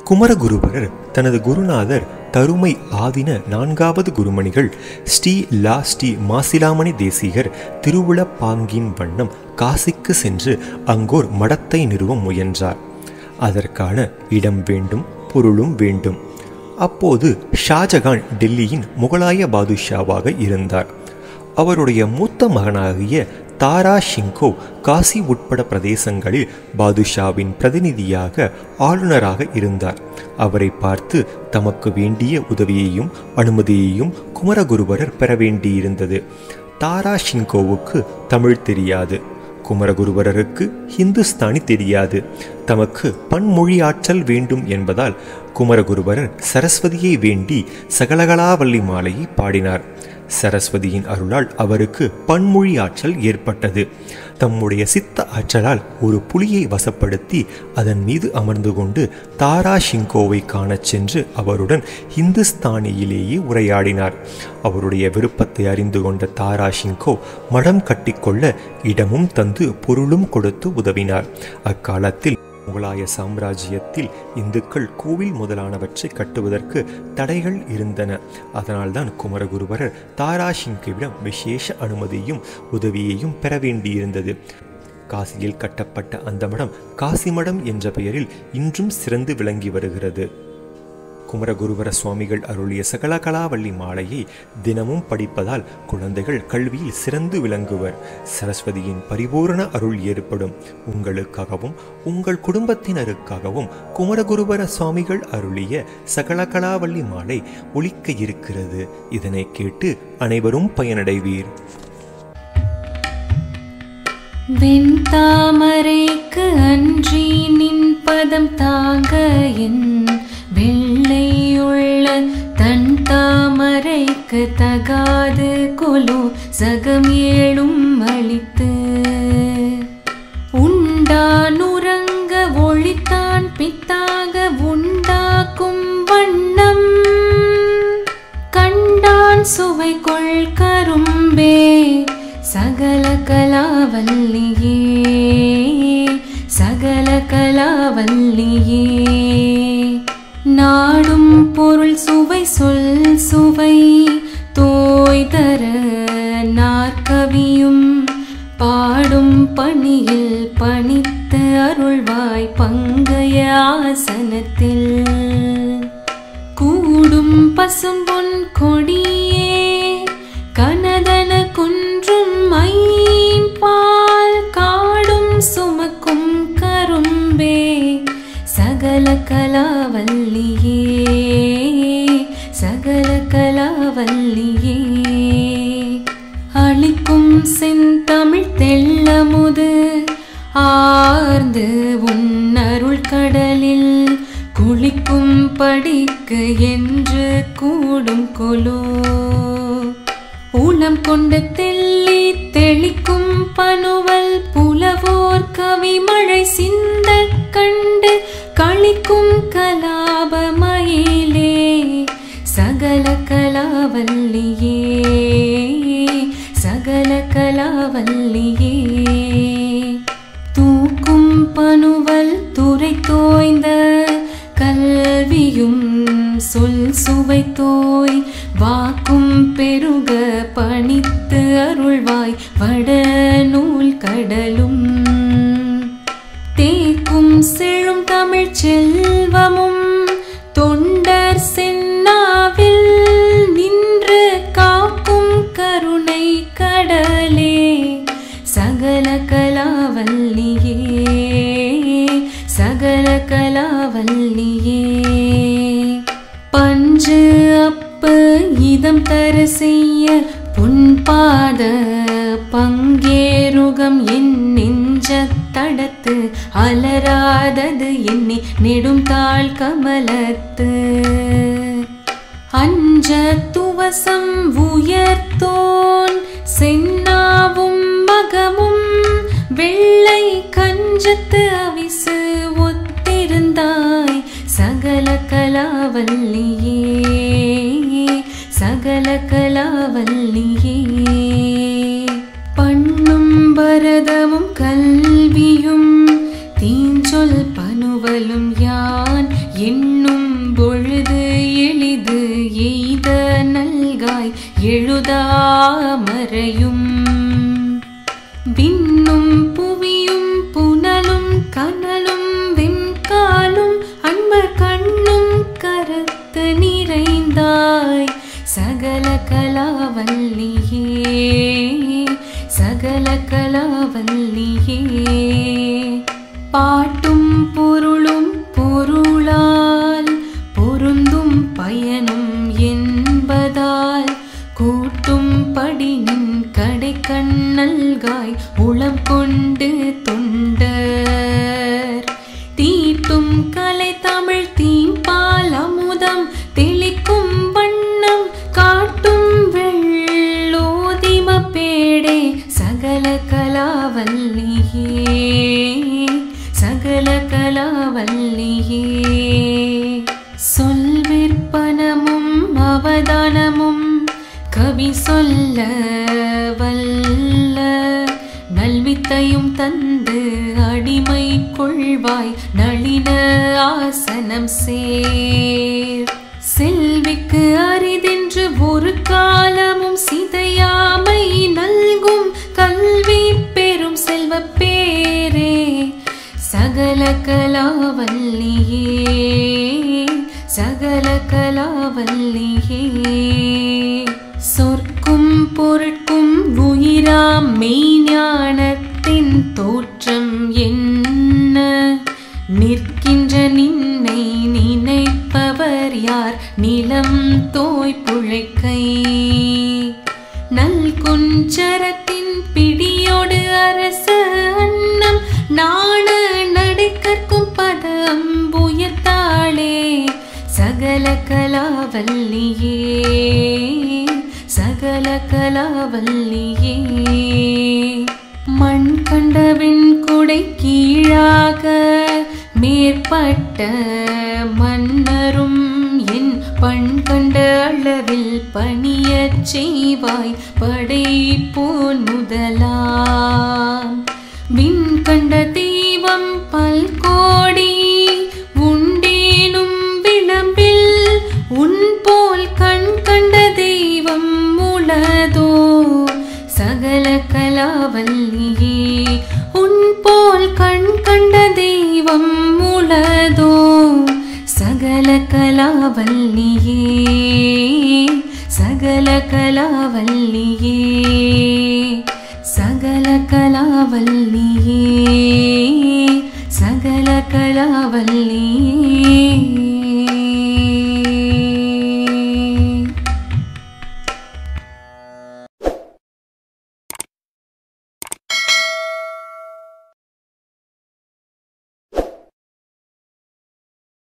குமரகுருபரர் தனது குருநாதர் தருமை ஆதின 4வது குருமணிகள் ஸ்ரீ மாசிலாமணி தேசிகர் திருவுளப்பாங்கின் வண்ணம் காசிக்கு சென்று அங்கோர் மடத்தை நிறுவ முயன்றார். அதற்கான இடம் வேண்டும், பொருளும் வேண்டும். அப்போது ஷாஜகான் டெல்லியின் முகலாய பாதுஷாவாக இருந்தார். அவருடைய மூத்த மகனாகிய தாரா ஷிங்கோ காசி உட்பட பிரதேசங்களில் பாதுஷாவின் பிரதிநிதியாக ஆளுநராக இருந்தார். அவரை பார்த்து தமக்கு வேண்டிய உதவியையும் அனுமதியையும் குமரகுருபரர் பெற வேண்டியிருந்தது. தாரா ஷிங்கோவுக்கு தமிழ் தெரியாது, குமரகுருபரருக்கு ஹிந்துஸ்தானி தெரியாது. தமக்கு பன்மொழி ஆற்றல் வேண்டும் என்பதால் குமரகுருபரர் சரஸ்வதியை வேண்டி சகலகலாவல்லி மாலையை பாடினார். சரஸ்வதியின் அருளால் அவருக்கு பன்மொழி ஆற்றல் ஏற்பட்டது. தம்முடைய சித்த ஆற்றலால் ஒரு புலியை வசப்படுத்தி அதன் மீது அமர்ந்து கொண்டு தாரா ஷிங்கோவை காணச் சென்று அவருடன் ஹிந்துஸ்தானியிலேயே உரையாடினார். அவருடைய விருப்பத்தை அறிந்து கொண்ட தாரா ஷிங்கோ மடம் கட்டிக்கொள்ள இடமும் தந்து பொருளும் கொடுத்து உதவினார். அக்காலத்தில் முகலாய சாம்ராஜ்யத்தில் இந்துக்கள் கோவில் முதலானவற்றை கட்டுவதற்கு தடைகள் இருந்தன. அதனால்தான் குமரகுருபரர் தாரா ஷிங்கோவிடம் விசேஷ அனுமதியும் உதவியையும் பெற வேண்டியிருந்தது. காசியில் கட்டப்பட்ட அந்த மடம் காசி மடம் என்ற பெயரில் இன்றும் சிறந்து விளங்கி வருகிறது. குமரகுருபர சுவாமிகள் அருளிய சகலகலாவல்லி மாலையை தினமும் படிப்பதால் குழந்தைகள் கல்வியில் சிறந்து விளங்குவர். சரஸ்வதியின் பரிபூரண அருள் ஏற்படும். உங்களுக்காகவும் உங்கள் குடும்பத்தினருக்காகவும் குமரகுருபர சுவாமிகள் அருளிய சகலகலாவல்லி மாலை ஒலிக்க இருக்கிறது. இதனை கேட்டு அனைவரும் பயனடைவீர். வெண்தாமரைக்கு அன்றி நின் பதம் தாங்க என் வெள்ளையுள்ள தன் தாமரைக்கு தகாது கொலோ சகம் ஏழும் அளித்து உண்டானுறங்க ஒளித்தான் பித்தாக உண்டாக்கும் வண்ணம் கண்டான் சுவை கொள் கரும்பே சகல கலாவல்லியே சகல கலாவல்லியே நாடும் பொருள் சுவை சொல் சுவை தோய் தர நாற்கவியும் பாடும் பணியில் பணித்து அருள்வாய் பங்கைய ஆசனத்தில் கூடும் பசும்பொன் கொடியே கனதன குன்றும் ஐம்பால் காடும் சுமக்கும் கரும்பே சகல கலாவல்லியே சகல கலாவல்லியே அளிக்கும் செந்தமிழ் தெள்ளமுது ஆர்ந்து உன்னருள் கடலில் குளிக்கும் படிக்கு என்று கூடும் கொலோ ஊனம் கொண்டு தெள்ளி தெளிக்கும் பனுவல் புலவோர் கவிமழை சிந்த கண்டு களிக்கும் கலாபமயிலே சகல கலாவல்லியே சகல கலாவல்லியே தூக்கும் பனுவல் துரை தோய்ந்த கல்வியும் சொல் சுவை தோய் வாக்கும் பெருக பணித்து அருள்வாய் வட நூல் கடலும் தேக்கும் செழும் தமிழ் செல்வமும் தொண்டர் சென்னாவில் நின்று காக்கும் கருணை கடலே சகல கலாவல்லியே சகல கலாவல்லியே பஞ்சு அப்பு இதம் தர செய்ய பொன்பாத பங்கேருகம் என் நெஞ்ச தடத்து அலராதது எண்ணி நெடும் தாழ் கமலத்து அஞ்ச துவசம் உயர்த்தோன் சென்னாவும் மகமும் வெள்ளை கஞ்சத்து அவிசு ஒத்திருந்தாய் சகல கலாவல்லியே சகல கலாவல்லியே பண்ணும் பரதமும் கல்வியும் தீஞ்சொல் பனுவலும் யான் என்னும் பொழுதாமறையும் விண்ணும் புவியும் புனலும் கனலும் வெண்காலும் அன்பர் கண்ணும் கருத்து நிறைந்தாய் சகல கலாவல்லியே சகல கலாவல்லியே பாட்டும் பொருளும் பொருளால் பொருந்தும் பயனும் என்பதால் கூட்டும் படினின் கடை கண்ணல்காய் உளம் கொண்டு தொண்டர் தீட்டும் கலை தமிழ் தீம்பால் அமுதம் தெளிக்கும் வண்ணம் காட்டும் வெள்ளோதிம பேடே சகல கலாவல்லியே சகல கலாவல்லியே சொல்விற்பனமும் அவதானமும் கவி சொல்ல வல்ல நல்வித்தையும் தந்து அடிமை கொள்வாய் நளின ஆசனம் சேர் செல்விக்கு அரிதென்று ஒரு காலமும் சிதையாமை நல்கும் கல்வி பெரும் செல்வ பேரே சகல கலாவல்லியே சகல கலாவல்லியே சொற்கும் பொருட்கும் உயிராம் மெய்ஞானத்தின் தோற்றம் என்ன நிற்கின்ற நின்னை நினைப்பவர் யார் நிலம் தோய் புழைக்கை நல் குஞ்சரத்தின் பிடியோடு அரச அன்னம் நாண நடை கற்கும் பதம்புயத்தாளே சகல கலாவல்லியே சகல கலாவல்லியே மண் கண்டவின் கொடை கீழாக மேற்பட்ட மன்னரும் என் பண் கண்ட அளவில் பணியச் செய்வாய் படைப்போன் முதலாம் விண் கண்ட தெய்வம் பல்கோடி உண்டேனும் விளம்பில் உன் போல் கண் கண்ட தெய்வம் உளதோ சகல கலாவல்லியே உன் போல் கண் கண்ட தெய்வம் உளதோ சகல கலாவல்லியே சகல கலாவல்லியே சகல கலாவல்லியே சகல கலாவல்லியே